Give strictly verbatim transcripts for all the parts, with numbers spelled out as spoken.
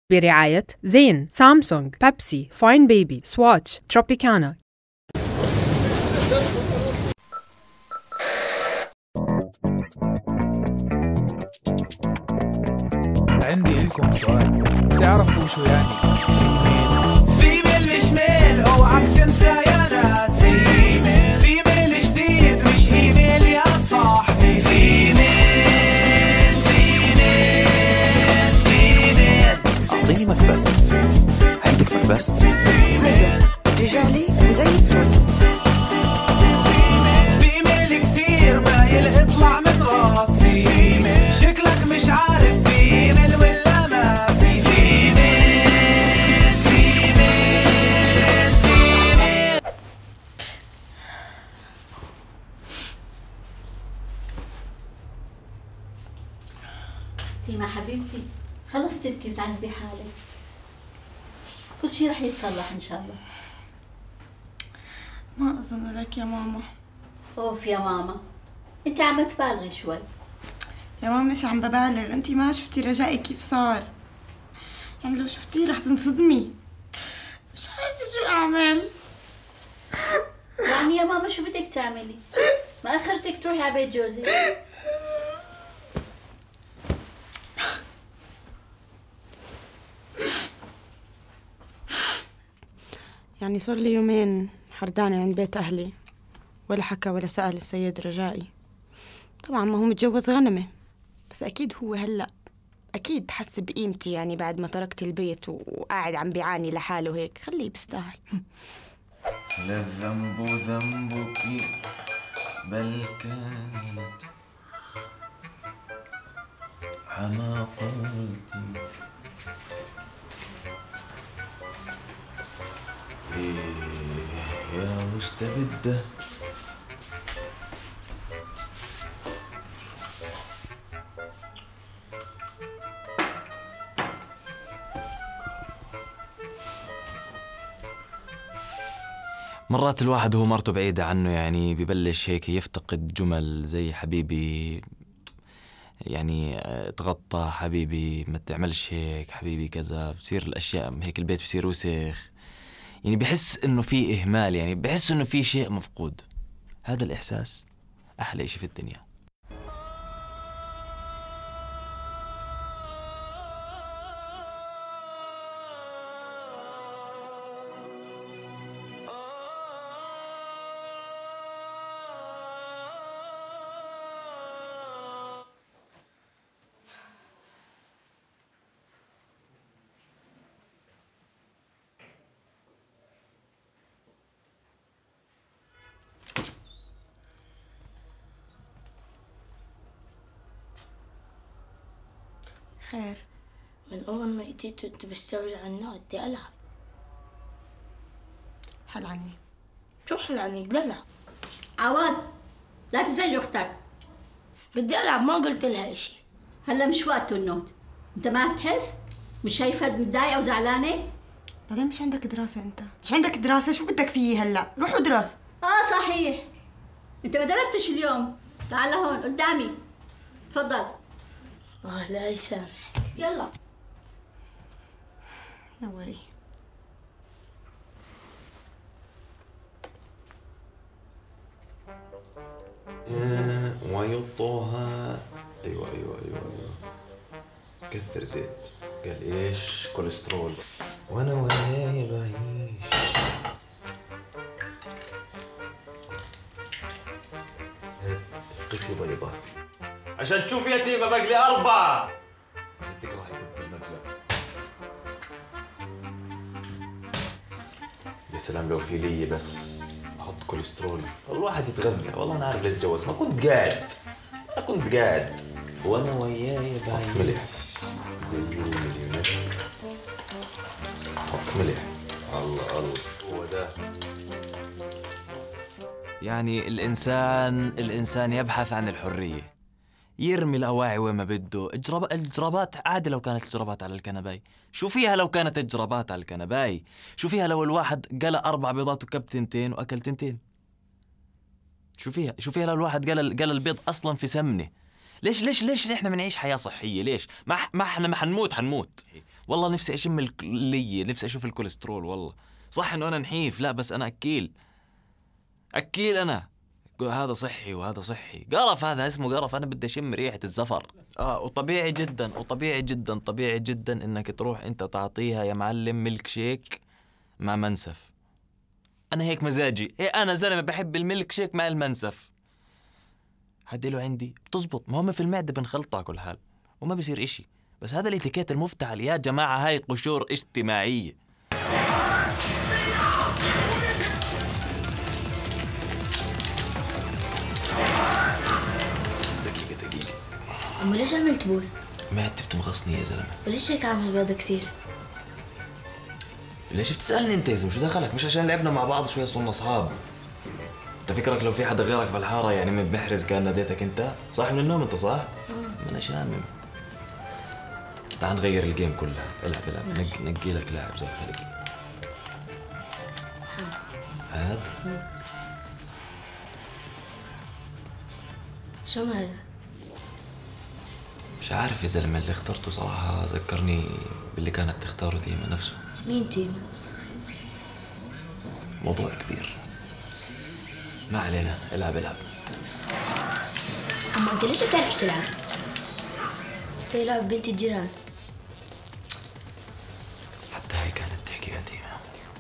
برعاية زين، سامسونج، بيبسي، فاين بيبي، سواتش، تروبيكانا. عندي لكم سؤال، تعرفوا شو يعني فيميل؟ فيميل مش ميل، اوعى تنسى يا ناس. فيميل فيميل جديد مش ايميل يا صاحبي. فيميل فيميل فيميل. اعطيني مكبس. عندك مكبس؟ هيا رجع لي وزي الفل. فيميل كتير بايل اطلع من راسي. شكلك مش عارف فيميل ولا ما في. فيميل فيميل فيميل. تيما حبيبتي، خلص تبكي وتعذبي حالك، كل شي رح يتصلح ان شاء الله. ما أظن لك يا ماما. اوف يا ماما، انت عم تبالغي شوي. يا ماما مش عم ببالغ، انتي ما شفتي رجائي كيف صار. يعني لو شفتيه رح تنصدمي. مش عارفة شو أعمل. يعني يا ماما شو بدك تعملي؟ ما اخرتك تروحي على بيت جوزي؟ يعني صار لي يومين حردانة عند بيت أهلي، ولا حكى ولا سأل السيد رجائي. طبعا ما هو متجوز غنمة، بس أكيد هو هلأ أكيد حس بقيمتي، يعني بعد ما تركت البيت وقاعد عم بيعاني لحاله هيك. خليه بيستاهل. لا الذنب ذنبك بل كانت حماقتي. إيه يا مستبدة. مرات الواحد وهو مرته بعيدة عنه يعني ببلش هيك يفتقد جمل زي حبيبي، يعني اتغطى حبيبي، ما تعملش هيك حبيبي كذا. بصير الأشياء هيك، البيت بصير وسخ، يعني بحس إنه في إهمال، يعني بحس إنه في شيء مفقود. هذا الإحساس أحلى إشي في الدنيا. خير. من أول ما أتيت وأنت مستولي عنا بدي ألعب. حل عني. شو حل عني؟ بدي ألعب. عواد، لا تزعج اختك. بدي ألعب، ما قلت لها إشي. هلا مش وقته النوت. انت ما بتحس؟ مش شايفة متضايقة وزعلانة؟ بعدين مش عندك دراسة انت؟ مش عندك دراسة؟ شو بدك فيه هلا؟ روح ادرس. اه صحيح، انت ما درستش اليوم. تعال هون قدامي، تفضل. آه لا يسامح. يلا نوري. ويطها. ايوه ايوه ايوه ايوه كثر زيت. قال ايش؟ كوليسترول. وانا وياي بعيش. قصي بيضة عشان تشوف يتيمة بقلي أربعة. تكره يكب المجلة. يا سلام لو في لي بس أحط كوليسترول. الواحد يتغذى. والله أنا عارف ليش اتجوز. ما كنت قاعد ما كنت قاعد وأنا وياي بعيش. ملح زي المليونات. حط ملح. الله الله هو ده. يعني الإنسان الإنسان يبحث عن الحرية، يرمي الأواعي وين ما بده. الجراب... الجرابات عادي لو كانت الجرابات على الكنباي. شو فيها لو كانت الجرابات على الكنباي؟ شو فيها لو الواحد قلى أربع بيضات وكب تنتين وأكل تنتين؟ شو فيها؟ شو فيها لو الواحد قلى قلى البيض أصلا في سمنة؟ ليش ليش ليش احنا بنعيش حياة صحية؟ ليش؟ ما ما احنا ما حنموت حنموت والله نفسي أشم الكلية، نفسي أشوف الكوليسترول. والله صح إنه أنا نحيف، لا بس أنا أكيل أكيل أنا. هذا صحي وهذا صحي. قرف، هذا اسمه قرف. أنا بدي أشم ريحة الزفر. آه وطبيعي جدا وطبيعي جدا طبيعي جدا إنك تروح أنت تعطيها يا معلم ميلك شيك مع منسف. أنا هيك مزاجي، إيه أنا زلمة بحب الميلك شيك مع المنسف. هدي له عندي بتزبط. ما هم في المعدة بنخلطها كل حال وما بيصير إشي. بس هذا الاتيكيت المفتعل يا جماعة، هاي قشور اجتماعية. دقيقة دقيقة. أما ليش عملت بوس؟ معدتي بتمغصني يا زلمة. وليش هيك عامل بيضة كثير؟ ليش بتسألني انت يا زلمة؟ شو دخلك؟ مش عشان لعبنا مع بعض شوية صرنا أصحاب. انت فكرك لو في حدا غيرك في الحارة يعني من بحرز كان ناديتك انت؟ صاحي من النوم انت صح؟ اه ما انا شامم. تعال نغير الجيم كلها. العب العب نق نقي لك لاعب زي خليك. هاد شو هذا؟ مش عارف يا زلمة، اللي اخترته صراحة ذكرني باللي كانت تختاره تيمة نفسه. مين تيمة؟ موضوع كبير، ما علينا. العب العب. أما أنت ليش بتعرفش تلعب؟ زي لعب بنت الجيران. حتى هي كانت تحكي يا تيمة.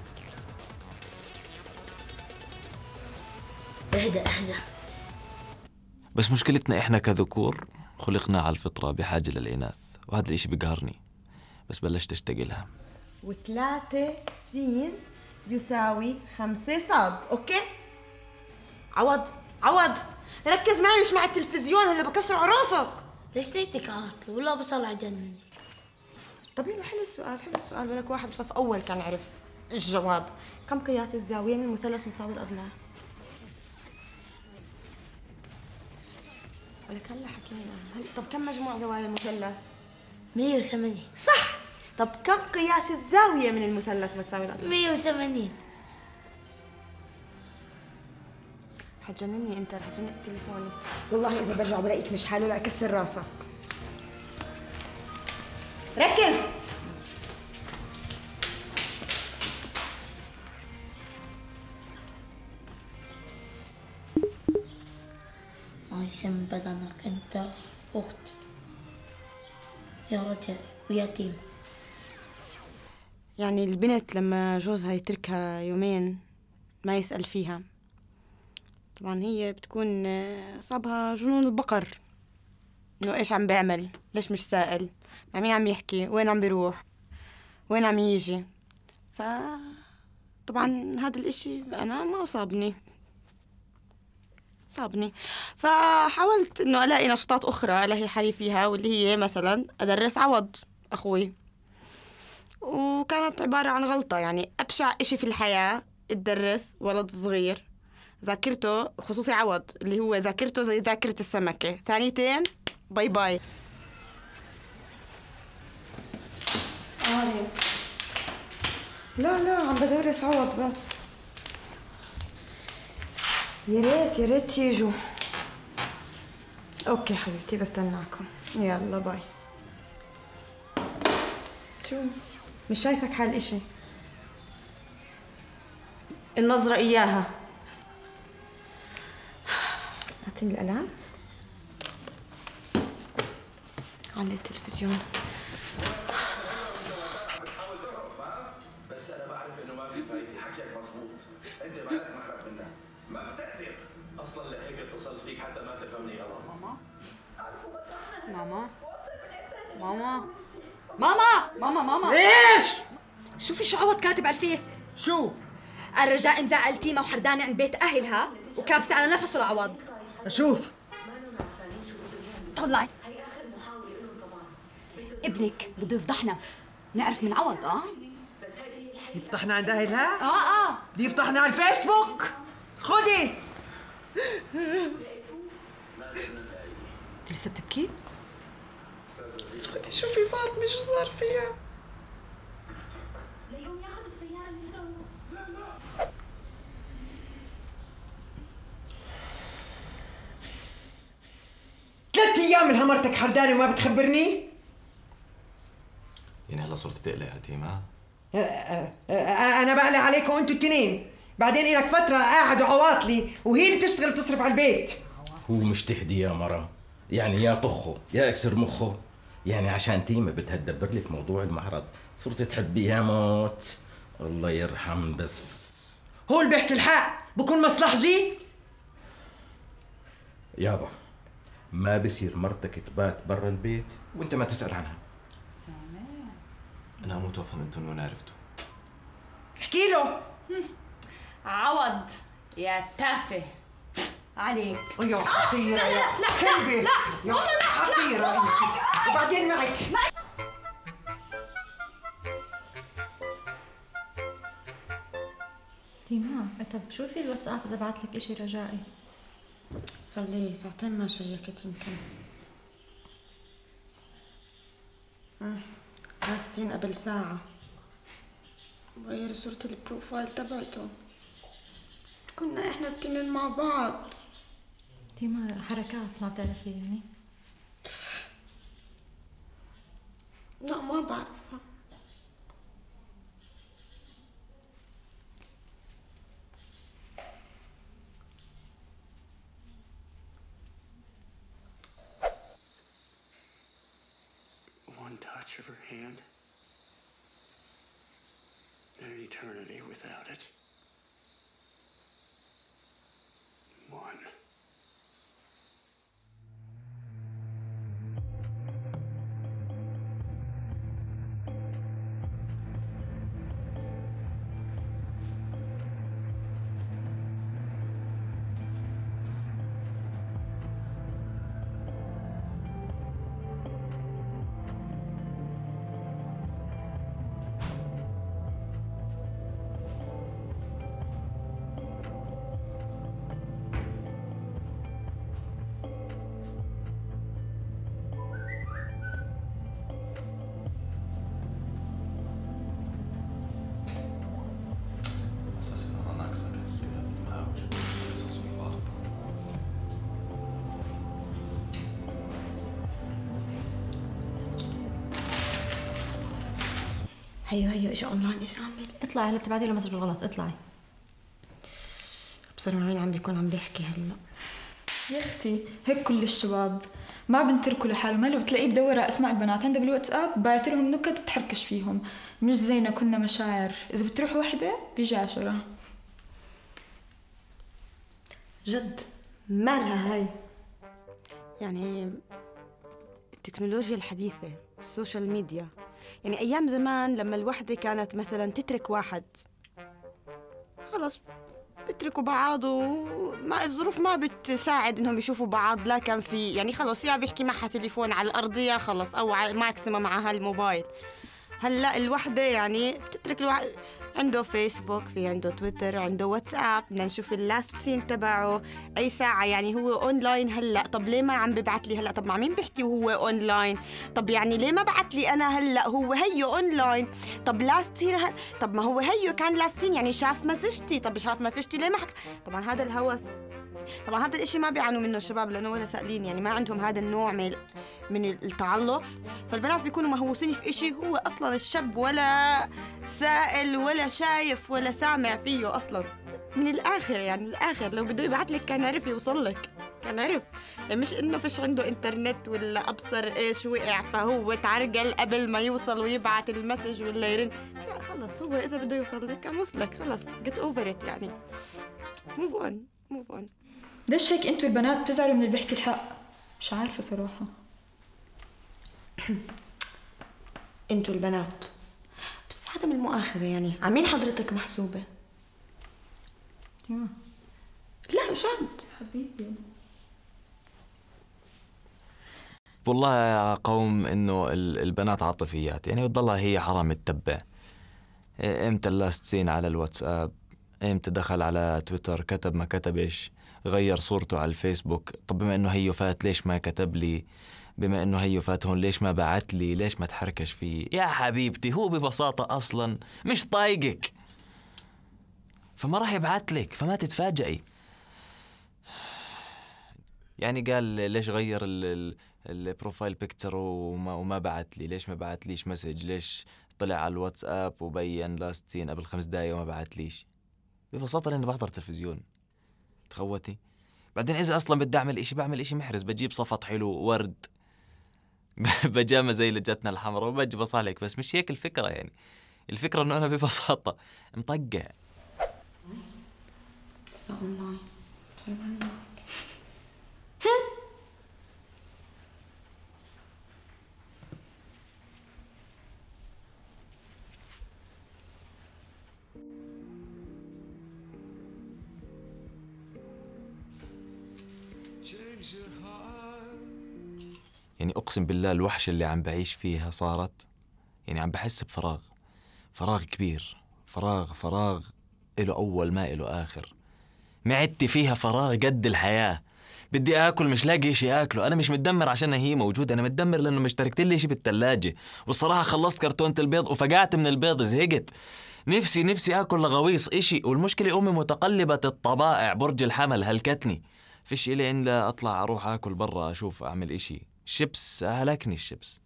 اهدى اهدى. بس مشكلتنا إحنا كذكور خلقنا على الفطرة بحاجة للإناث، وهذا الإشي بقهرني. بس بلشت أشتاق لها. وثلاثة سين يساوي خمسة صاد. أوكي؟ عوض عوض ركز معي مش مع التلفزيون، هلا بكسر عروسك. ليش ليتك عاطلة ولا بصلع جنني؟ طب يلا حل السؤال حل السؤال. ولك واحد بصف أول كان عرف الجواب. كم قياس الزاوية من مثلث مساوي الأضلاع؟ ولك هلا حكينا. هل... طب كم مجموع زوايا المثلث؟ مية وثمانين. صح. طب كم قياس الزاوية من المثلث مساوي الأضلاع؟ مية وثمانين. حتجنني انت، رح تجنني تليفوني والله. اذا برجع بلاقيك مش حاله لا اكسر راسك. ركز. عايشة من بدنك انت اختي يا رجل ويتيم. يعني البنت لما جوزها يتركها يومين ما يسأل فيها، طبعا هي بتكون صابها جنون البقر، انه ايش عم بيعمل، ليش مش سائل، مع مين عم يحكي، وين عم بيروح، وين عم يجي. ف طبعا هذا الاشي انا ما صابني صابني فحاولت انه الاقي نشاطات اخرى الاقي حالي فيها، واللي هي مثلا ادرس عوض اخوي. وكانت عبارة عن غلطة، يعني ابشع اشي في الحياة تدرس ولد صغير ذاكرته، خصوصي عوض اللي هو ذاكرته زي ذاكرة السمكة، ثانيتين باي باي. آه لا لا عم بدرس عوض بس. يا ريت يا ريت تيجوا. اوكي حبيبتي بستناكم، يلا باي. شو مش شايفك حال اشي؟ النظرة اياها. اعطيني القلم. علي التلفزيون. بس انا بعرف انه ما في فايده، حكيك مظبوط، انت بالك محرق منها، ما بتقدر اصلا لهيك اتصلت فيك حتى ما تفهمني غلط. ماما ماما ماما ماما ماما ماما ليش؟ شوفي شو عوض كاتب على الفيس. شو؟ الرجاء مزعل تيمة وحردانة عند بيت أهلها وكابسة على نفسه العوض. أشوف. طلعي. ابنك بده يفضحنا، نعرف من عوض. اه يفضحنا عند أهلها؟ اه اه بده يفضحنا على الفيسبوك. خدي. انت لسه بتبكي؟ اسكتي شوفي فاطمة شو صار فيها. ثلاث ايام من همرتك حردانة وما بتخبرني؟ يعني هلا صرت تقلق تيما؟ انا بقلق عليكم انتوا التنين. بعدين إلك فترة قاعد وعواطلي وهي اللي بتشتغل وتصرف على البيت. هو مش تهدي يا مرة، يعني يا طخه يا اكسر مخه. يعني عشان تيمة بدها تدبر لك موضوع المعرض صرت تحبيها موت. الله يرحم. بس هو اللي بيحكي الحق بكون مصلحجي. يابا ما بصير مرتك تبات برا البيت وانت ما تسأل عنها. انا اموت وافهم انتم من وين عرفتوا. احكي له. عوض يا تافه عليك. يا حقيرة يا كلبي. لا يا حقيرة انت. وبعدين معك. تيما طب شوفي الواتساب اذا بعت لك اشي رجائي. صار لي ساعتين ما شيكت يمكن. راستين قبل ساعة غير صورة البروفايل تبعته. كنا احنا التنين مع بعض. تيما حركات ما بتعرفي يعني؟ لا ما بعرفها. One touch of her hand, then an eternity without it. One. هيو هيو اجا اونلاين ايش عامل؟ اطلعي هلا بتبعتي له مسج بالغلط. اطلعي. بصير مين عم بيكون عم بيحكي هلا؟ يا اختي هيك كل الشباب ما بنتركوا لحاله. ما لو بتلاقيه بدور على اسماء البنات عنده بالواتساب باعت لهم نكت بتحركش فيهم. مش زينا كنا مشاعر، اذا بتروح وحده بيجي عشرة. جد مالها هاي؟ يعني التكنولوجيا الحديثة السوشيال ميديا، يعني أيام زمان لما الوحدة كانت مثلا تترك واحد خلص بتركوا بعض وما الظروف ما بتساعد انهم يشوفوا بعض، لا كان في يعني خلص يا بيحكي معها تليفون على الأرضية خلص او على ماكسيمم معها الموبايل. هلا الوحدة يعني بتترك الواحد عنده فيسبوك، في عنده تويتر، عنده واتساب، بدنا نشوف اللاست سين تبعه أي ساعة، يعني هو أونلاين هلا. طب ليه ما عم ببعت لي هلا؟ طب مع مين بيحكي وهو أونلاين؟ طب يعني ليه ما بعت لي أنا هلا؟ هو هيو أونلاين. طب لاست سين هل... طب ما هو هيو كان لاست سين يعني شاف مسجتي. طب شاف مسجتي ليه ما حكى؟ طبعا هذا الهوس، طبعا هذا الاشي ما بيعانوا منه الشباب لانه ولا سائلين، يعني ما عندهم هذا النوع من من التعلق. فالبنات بيكونوا مهووسين في اشي هو اصلا الشاب ولا سائل ولا شايف ولا سامع فيه اصلا. من الاخر يعني من الاخر لو بده يبعث لك كان عرف يوصل لك، كان عرف، يعني مش انه فيش عنده انترنت ولا ابصر ايش وقع فهو تعرقل قبل ما يوصل ويبعث المسج ولا يرن. لا خلص هو اذا بده يوصل لك كان وصلك خلص. get over it يعني move on move on. ليش هيك انتوا البنات بتزعلوا من اللي بيحكي الحق؟ مش عارفة صراحة. انتوا البنات بس عدم المؤاخذة يعني عمين حضرتك محسوبة؟ تيما لا جد حبيبي والله يا قوم انه البنات عاطفيات، يعني بتضلها هي حرام تتبع. امتى اللاست سين على الواتساب، امتى دخل على تويتر كتب ما كتبش، غير صورته على الفيسبوك. طب بما انه هيو فات ليش ما كتب لي؟ بما انه هيو فات هون ليش ما بعت لي؟ ليش ما تحركش فيه؟ يا حبيبتي هو ببساطة اصلا مش طايقك فما راح يبعت لك، فما تتفاجئي. يعني قال ليش غير البروفايل بيكتشر وما, وما بعت لي؟ ليش ما بعت ليش مسج؟ ليش طلع على الواتساب وبين لاست سين قبل خمس دقايق وما بعت ليش. ببساطة لأني بحضر تلفزيون. تخوتي. بعدين إذا أصلا بدي أعمل إشي بعمل إشي محرز، بجيب صفط حلو، ورد، بجامة زي اللي جاتنا الحمراء وبجي بصالك. بس مش هيك الفكرة، يعني الفكرة إنه أنا ببساطة مطقع. يعني أقسم بالله الوحشة اللي عم بعيش فيها صارت، يعني عم بحس بفراغ، فراغ كبير، فراغ فراغ إله أول ما إله آخر. معدتي فيها فراغ قد الحياة. بدي آكل مش لاقي إشي آكله. أنا مش متدمر عشان هي موجودة، أنا متدمر لأنه مش تركت لي إشي بالثلاجة. والصراحة خلصت كرتونة البيض وفقعت من البيض، زهقت. نفسي نفسي آكل لغويص إشي. والمشكلة أمي متقلبة الطبائع، برج الحمل هلكتني. فيش إلي إلا أطلع أروح آكل برا، أشوف أعمل إشي. شيبس أهلكني الشيبس.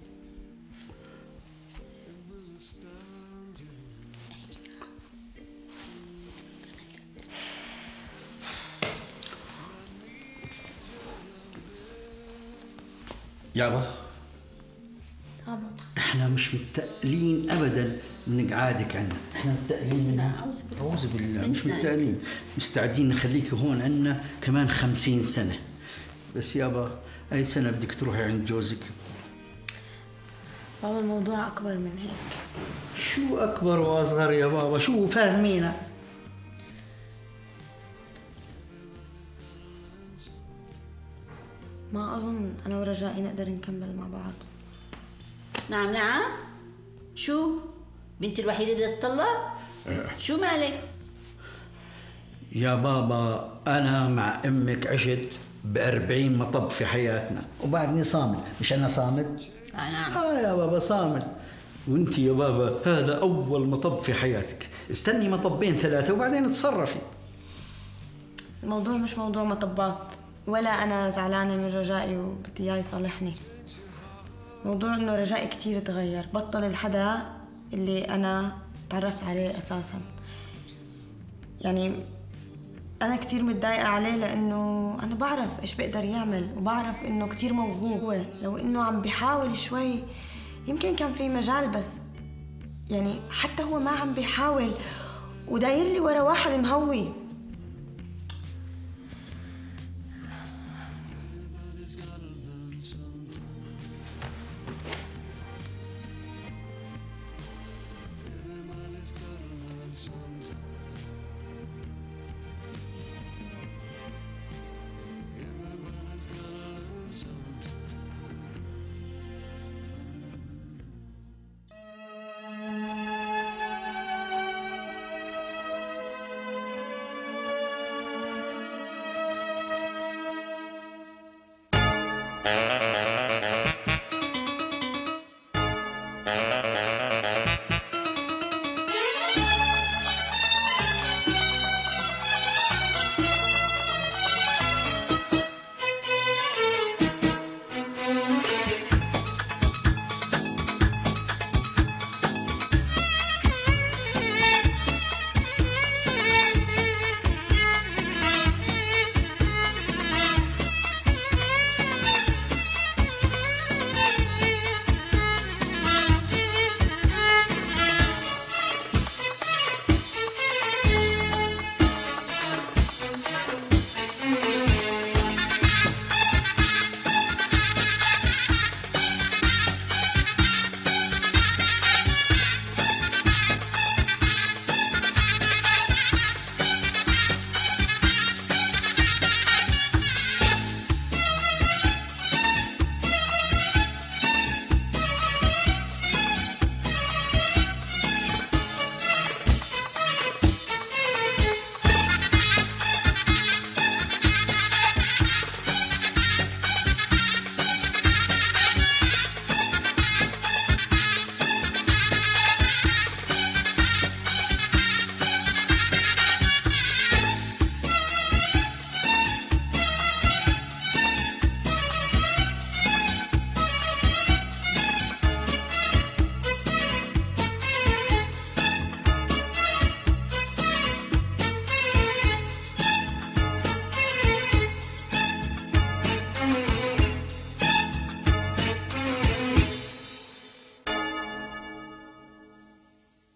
يابا يابا احنا مش متقلين ابدا من قعادك عنا، احنا متقلين من اعوذ بالله، مش متقلين، مستعدين نخليك هون عنا كمان خمسين سنة. بس يابا اي سنة بدك تروحي عند جوزك؟ بابا الموضوع اكبر من هيك. شو اكبر واصغر يا بابا؟ شو فاهمينا؟ ما أظن أنا ورجائي نقدر نكمل مع بعض. نعم نعم. شو؟ بنتي الوحيدة بدها تطلق؟ شو مالك؟ يا بابا أنا مع أمك عشت بأربعين مطب في حياتنا وبعدني صامت. مش أنا صامت؟ آه نعم. آه يا بابا صامت. وانت يا بابا هذا أول مطب في حياتك. استني مطبين ثلاثة وبعدين تصرفي. الموضوع مش موضوع مطبات، ولا أنا زعلانة من رجائي وبدي إياه يصالحني. موضوع إنه رجائي كتير تغير، بطل الحدا اللي أنا تعرفت عليه أساساً. يعني أنا كتير متضايقة عليه لأنه أنا بعرف إيش بقدر يعمل، وبعرف إنه كتير موهوب. لو إنه عم بيحاول شوي يمكن كان في مجال، بس يعني حتى هو ما عم بيحاول وداير لي ورا واحد مهوي.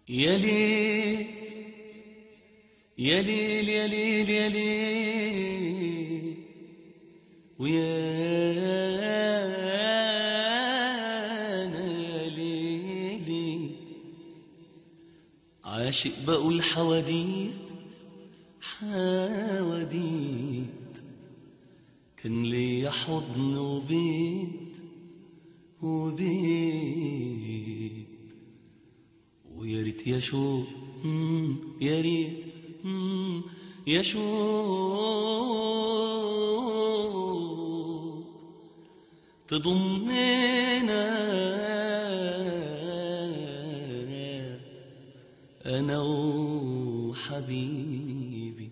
يا ليل يا ليل يا ليل يا ليل ويا أنا ليلي عاشق بقول حواديت حواديت كان ليا حضن وبيت وبيت ويا ريت يا شوق يا ريت يا شوق تضمنا أنا وحبيبي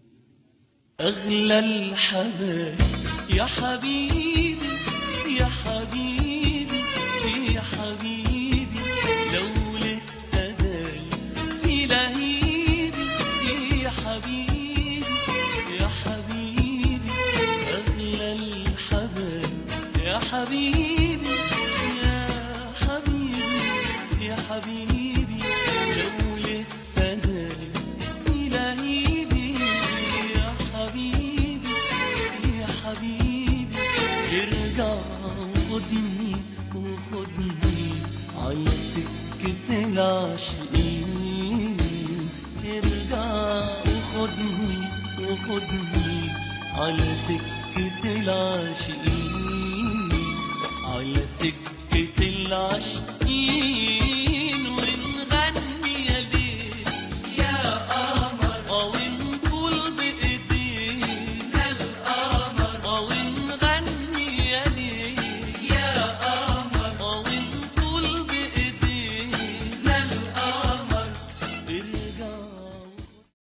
أغلى الحبايب يا حبيبي يا حبيبي يا حبيبي لو لسه دايم في لهيبي يا حبيبي يا حبيبي أغلى الحبايب يا حبيبي يا حبيبي يا حبيبي لو لسه دايم في لهيبي يا حبيبي يا حبيبي ارجع وخدني وخدني على سكة العاشقين ارجع وخدني وخدني على سكة العاشقين على سكة العاشقين